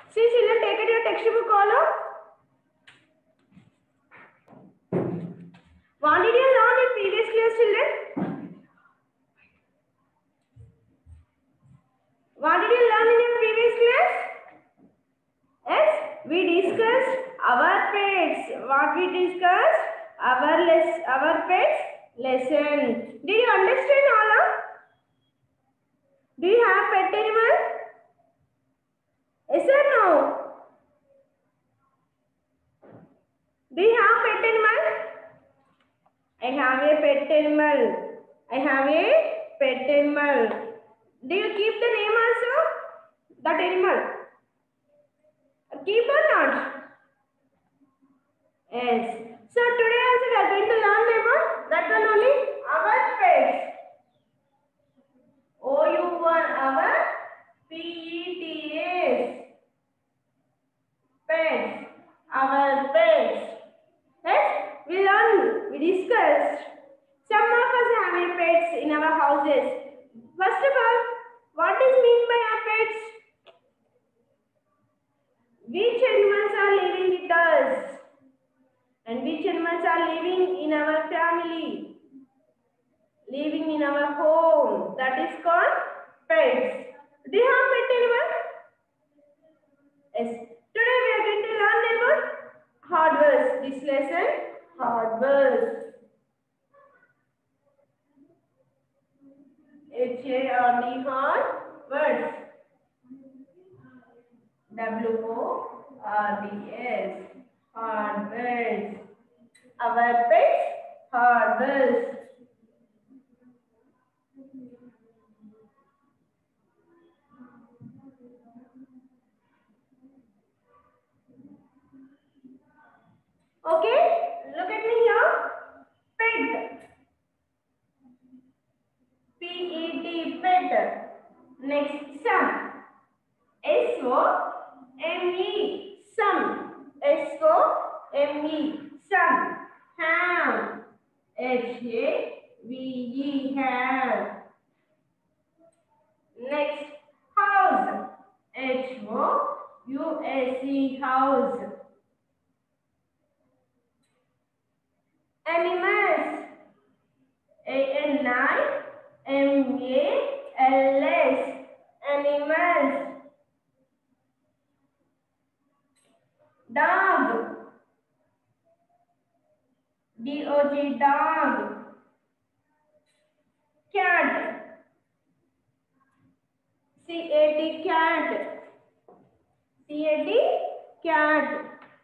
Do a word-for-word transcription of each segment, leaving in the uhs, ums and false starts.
See children, take it your textbook follow. What did you learn in previous class children? What did you learn in your previous class? Yes, we discussed our pets. What we discussed? Our less, our pets lesson. Did you understand all of? Do you have pet animal? Yes or no? Do you have pet animal? I have a pet animal. I have a pet animal. Do you keep the name also? That animal. Keep or not? Yes. So today also we are going to learn about that one only. Our pets. O U one. Our P E T S. Pets. Our pets. Yes. We learned. We discussed. Some of us have a pets in our houses. First of all, what is meant by our pets? Which animals are living with us? And which animals are living in our family? Living in our home. That is called pets. Do you have pet animal? Yes. Today we are going to learn about hard words. This lesson, hard words. H A R D hard words. W O R D S hard words. Our pets hard words. Okay, look at me here. Pet. P E T pet. Next sum. S O M E sum. S O M E sum. Ham. H A V E ham. Next house. H O U S E house. Animals. A N I M A L S. Animals. Dog. D O G dog. Cat. C A T cat. C A T cat.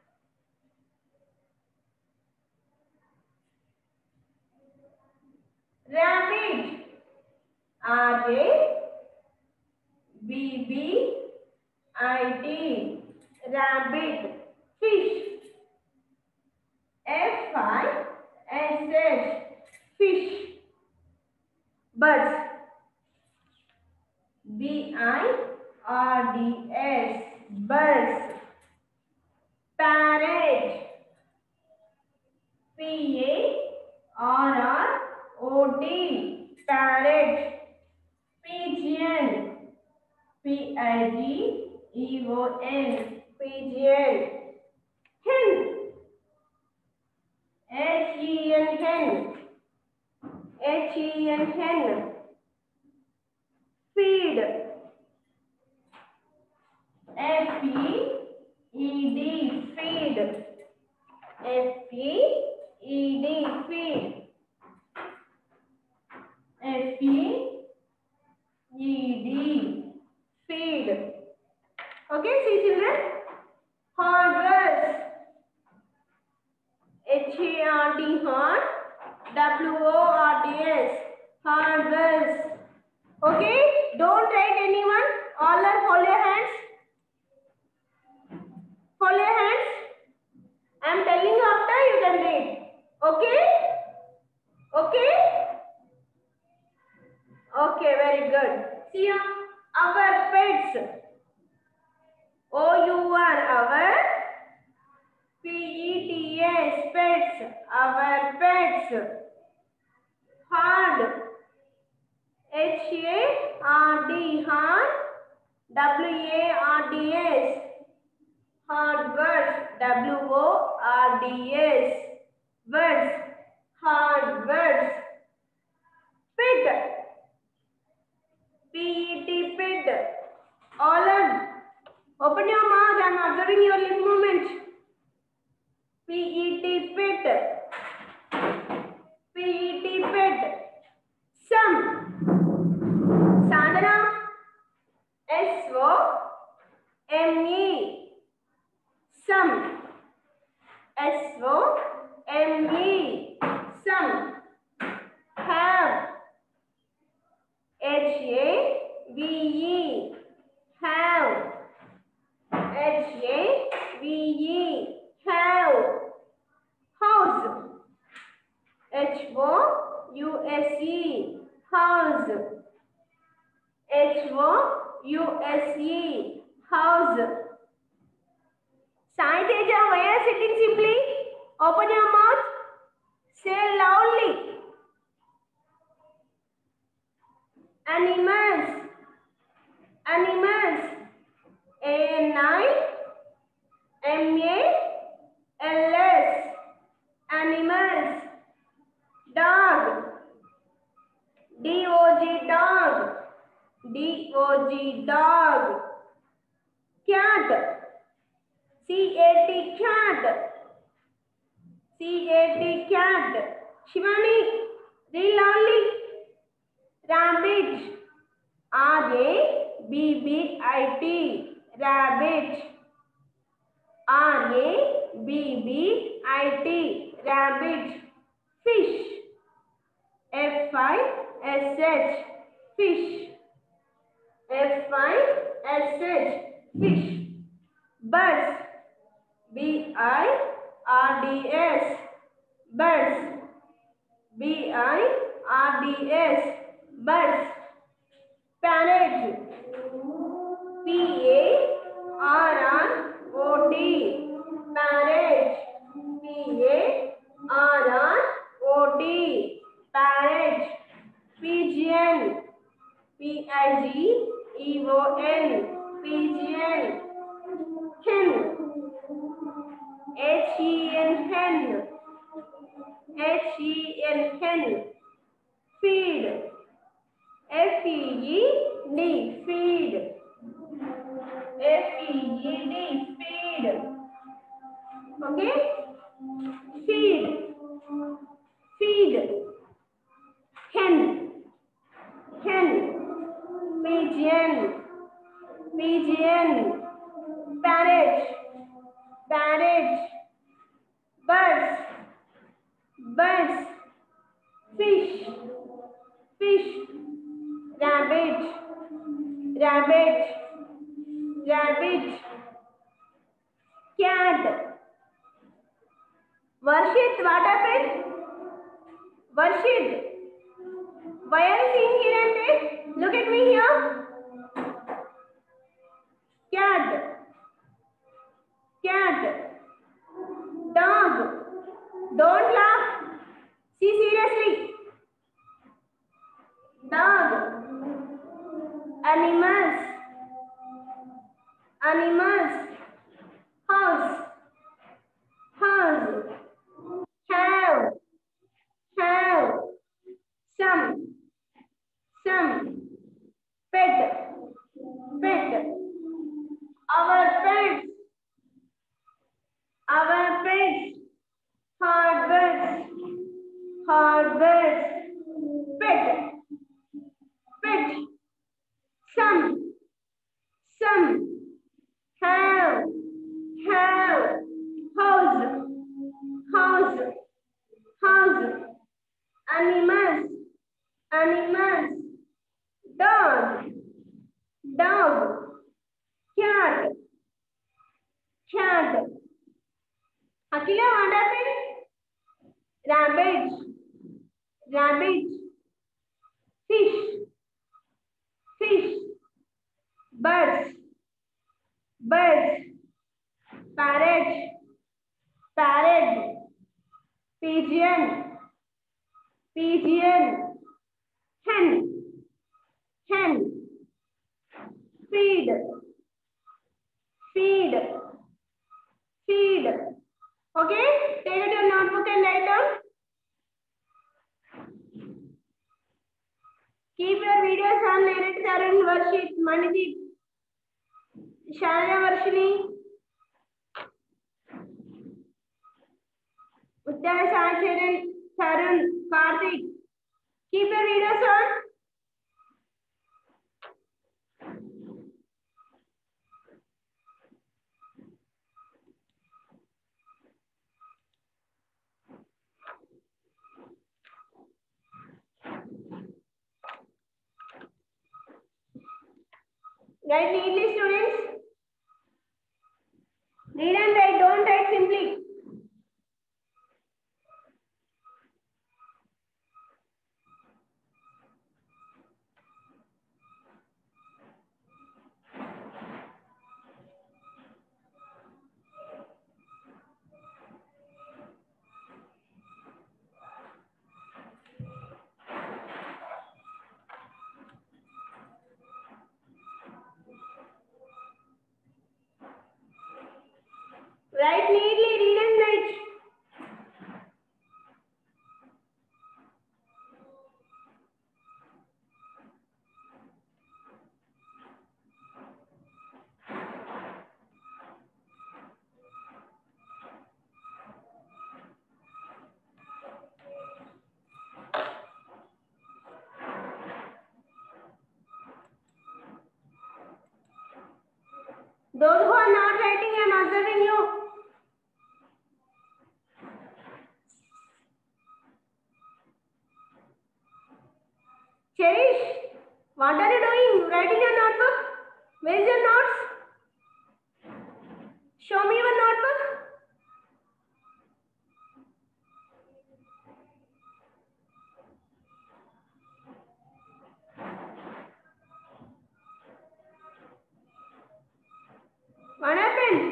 Rabbit. R A B B I T. Rabbit. Fish. F I S H. Fish. Birds. B I R D S. Birds. Parrot. P A R R O T. Parrot. Pigeon. P I G E O N. Pigeon. Hen. H E N. Hen. H E N. Hen. Feed. F E E D. Feed. F E E D. Feed. F E E D. Feed. Okay, see children? Hard words. H A R D hard. W O R D S. Hard words. Okay? Don't write anyone. All are hold your hands. Hold your hands. I am telling you after you can read. Okay? Okay? Okay, very good. See here. Our pets. O U R. Our. P E T S. Pets. Our pets. Hard. H A R D. Hard. W A R D S. hard words, W O R D S, words, hard words. Pit, P E T, pit. Olad, open your mouth, I am observing your lip movement. P E T, pit, P E T, pit. Some, Sadhana, S O M E, some, S O M E, some. Have, H A V E, have, H A V E, have. House, H O U S E, house, H O U S E, house. Sai Teja, why are you sitting simply? Open your mouth. Say loudly. Animals, animals, A N I M A L S, animals. Dog, D O G, dog, D O G, dog. Cat, C A T, cat, C A T, cat. Shivani, read loudly. Rabbit, R A B B I T, rabbit, R A B B I T, rabbit. Fish, F I S H, fish, F I S H, fish. Birds, B I R D S, birds, B I R D S, birds. Parrot, P A R R O T, parrot, P A R R O T, parrot. Pigeon, P I G E O N, pigeon. Hen, H E N, hen, H E N, hen. Feed, F E E D, feed, F E E D, feed. Okay? Feed, feed. Hen, hen. Pigeon, pigeon. Parrot, parrot. Birds, birds. Fish, fish. Rabbit, rabbit, rabbit. Cat. Varshit, what happened? Varshit, why are you seeing here and there? Look at me here. Cat, cat. Dog, don't laugh. See seriously. Dog. Animals, animals. House, house. Have, have. Some, some. Pet, pet. Our pets, our pets. Hard words, hard words. Pet, pet. Some, some. Have, have. House, house, house. Animals, animals. Dog, dog. Cat, cat. Akila, what happened? Rabbit, rabbit. Fish, fish. Birds, birds. Parrot, parrot. Pigeon, pigeon. Hen, hen. Feed, feed. feed. Okay, take out your notebook and write down. Keep your videos on. Narrated Arun, Varshit, Manidip, Sharanya, Varshini, Uttara, Sacharan, Tarun, Karthik. Keep your videos on. Write neatly, students. Read and write. Don't write simply. Write neatly. Read and write. Those who are not writing, I am observing you. Cherish, what are you doing? Writing your notebook? Where is your notes? Show me your notebook. What happened?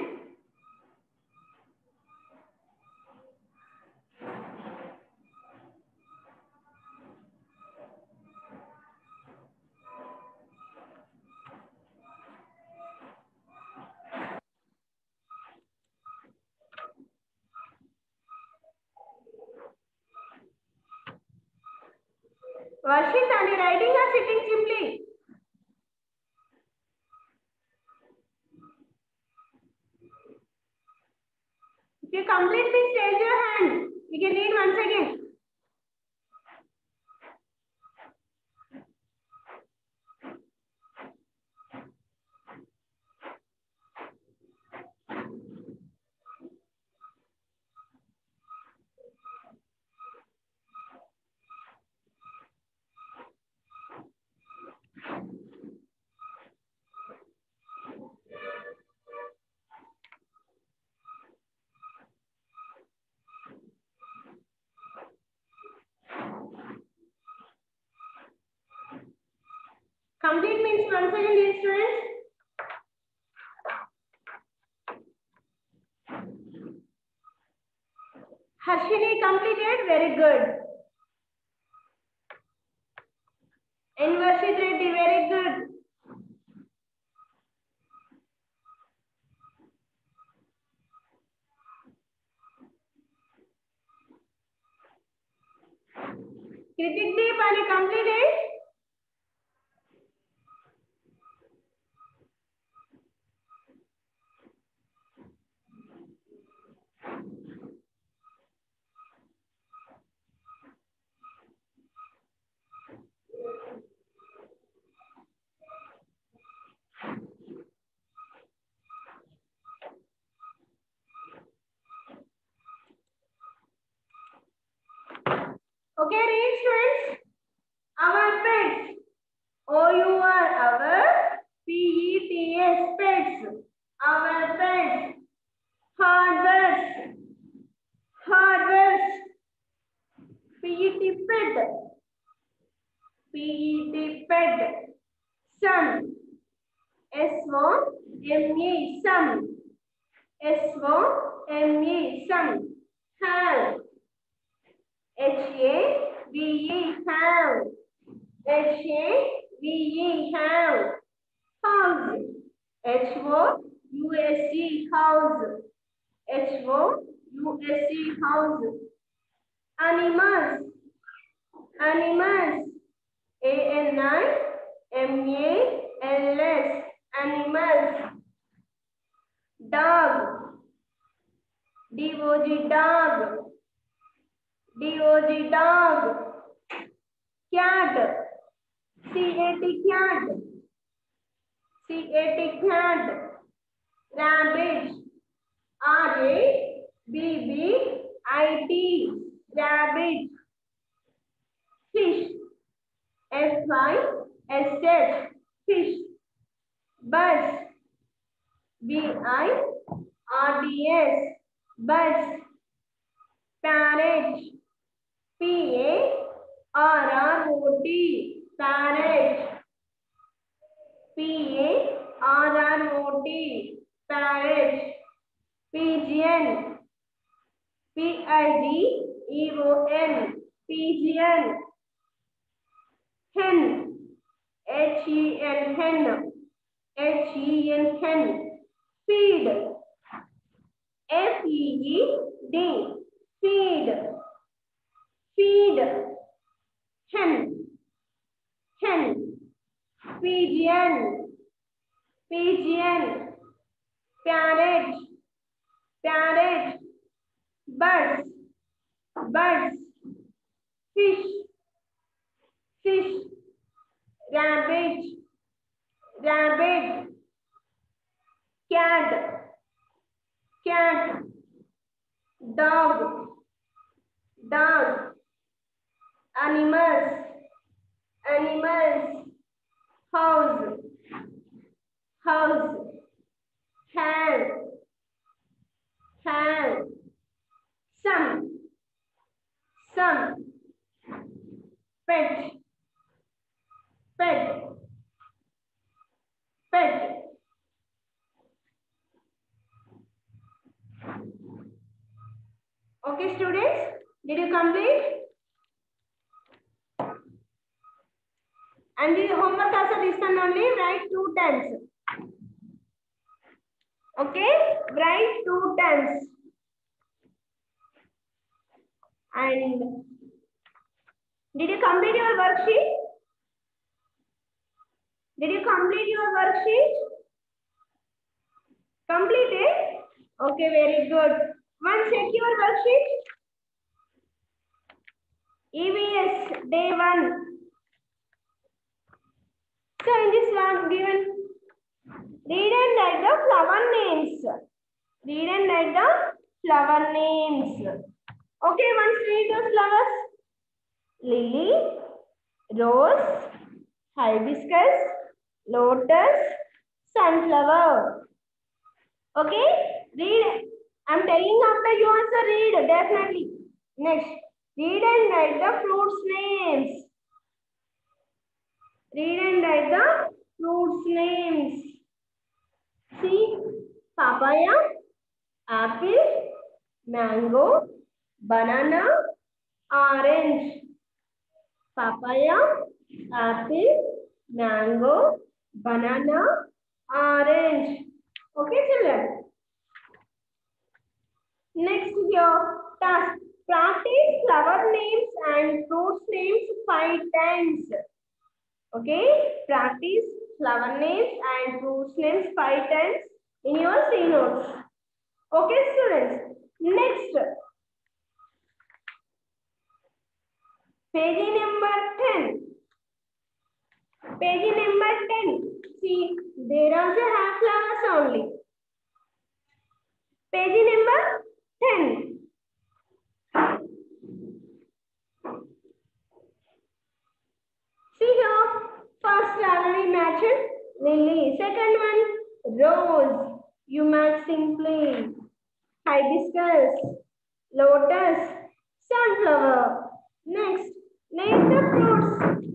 Varshit, are you writing or sitting simply? If you complete, please raise your hand. We can read once again. Complete means once again, dear students. Harshini completed. Very good. And Varshit Reddy, very good. Kritik Deep, are you completed? Okay, read students. Our pets. O U R, our P E T S, pets. Our pets. Hardware. Hardware. P E T, pet. P E T, pet. Some. S O M E, some. S O M E, some. Have. H A V E, have. H A V E, have. House. H O U S E, house. H O U S E, house. Animals, animals, A N I M A L S, animals. Dog, D O G, dog, D O G, dog. Cat, C A T, cat, C A T, cat. Rabbit, R A B B I T, rabbit. Fish, F I S H, fish. Bus, B I R D S, bus. Parrot, P A R R O T, parrot. P A R R O T, parrot. Pigeon, P I G E O N, pigeon. Hen, H E N, hen, H E N, hen. Feed, F E E D, feed, feed. Hen, hen. Pigeon, pigeon. Parrot, parrot. Birds, birds. Fish, fish. Rabbit, rabbit. Cat, cat. Dog, dog. Animals, animals. House, house. Hand, hand. Some, some. Pet, pet, pet. Okay, students, did you complete? And the homework also this one only, write two times. Okay, write two times. And did you complete your worksheet? Did you complete your worksheet? Completed? Okay, very good. One, check your worksheet. E V S, day one. So in this one given, read and write the flower names. Read and write the flower names. Okay, once read those flowers. Lily, rose, hibiscus, lotus, sunflower. Okay, read. I'm telling after you also read, definitely. Next, read and write the fruits names. Read and write the fruits names. See, papaya, apple, mango, banana, orange. Papaya, apple, mango, banana, orange. Okay, children. Next, your task. Practice flower names and fruits names five times. Okay, practice flower names and fruits names five times in your C notes. Okay, students. Next, page number ten. Page number ten. See, there also have flowers only. Page number ten. See here, first flower we matched lily. Second one, rose. You match simply. Hibiscus, lotus, sunflower. Next, name the fruits.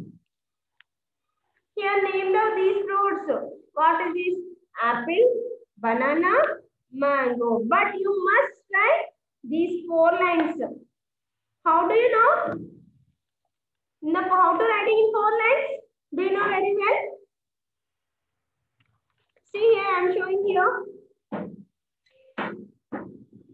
Here, name down these fruits. What is this? Apple, banana, mango. But you must write these four lines. How do you know? Now, how to writing in four lines? Do you know very well? See here, I am showing here.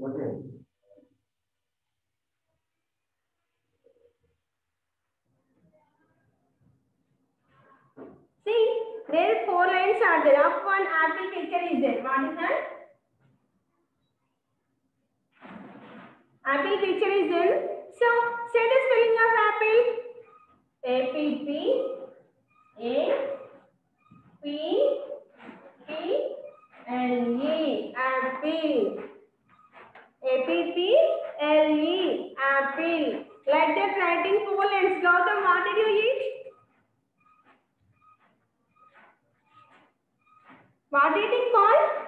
See, there four lines are there. Up one apple picture is there. What is that? Apple picture is there. So, say the spelling of apple. A P P A P P L E. Apple. A P P L E. Apple. Like that writing four lines. Gautam, what did you eat? What did it call?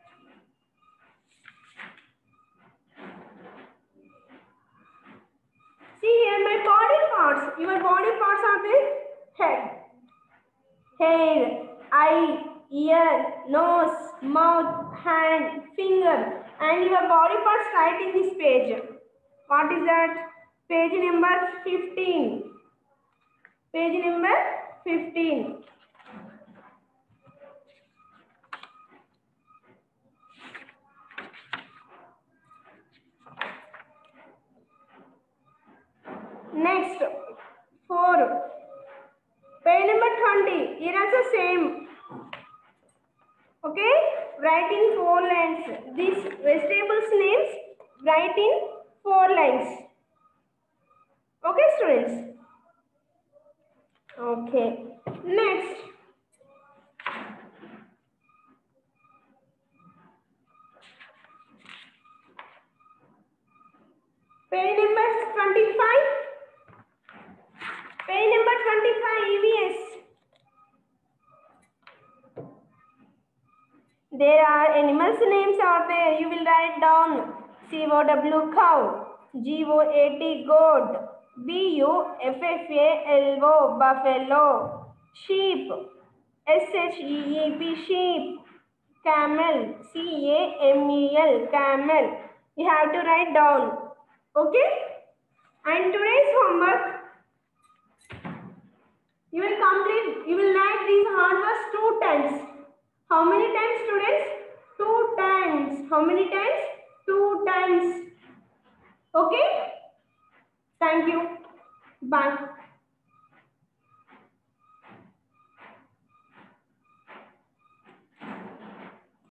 See here my body parts. Your body parts are the head, hair, eye, ear, nose, mouth, hand, finger, and your body parts right in this page. What is that? Page number fifteen. Page number fifteen. Next, four. Page number twenty. Here is the same. Okay? Write in four lines. These vegetables names write in four lines. Okay, students? Okay. Next. Page number twenty-five. Page number twenty-five, E V S. There are animals names out there. You will write down C O W cow, G O A T goat, B U F F A L O buffalo, sheep, S H E E P sheep, camel, C A M E L camel. You have to write down. Okay? And today's homework, you will complete, you will write these hard words two times. How many times, students? Two times. How many times? Two times. Okay? Thank you. Bye.